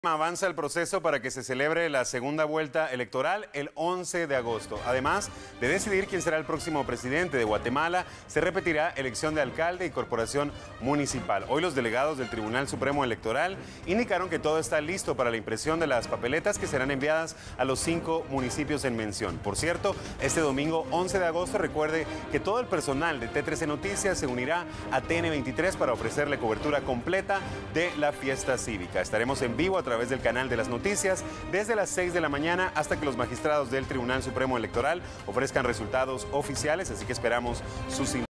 Avanza el proceso para que se celebre la segunda vuelta electoral el 11 de agosto. Además de decidir quién será el próximo presidente de Guatemala, se repetirá elección de alcalde y corporación municipal. Hoy los delegados del Tribunal Supremo Electoral indicaron que todo está listo para la impresión de las papeletas que serán enviadas a los 5 municipios en mención. Por cierto, este domingo 11 de agosto recuerde que todo el personal de T13 Noticias se unirá a TN23 para ofrecerle cobertura completa de la fiesta cívica. Estaremos en vivo a través del canal de las noticias desde las 6 de la mañana hasta que los magistrados del Tribunal Supremo Electoral ofrezcan resultados oficiales, así que esperamos sus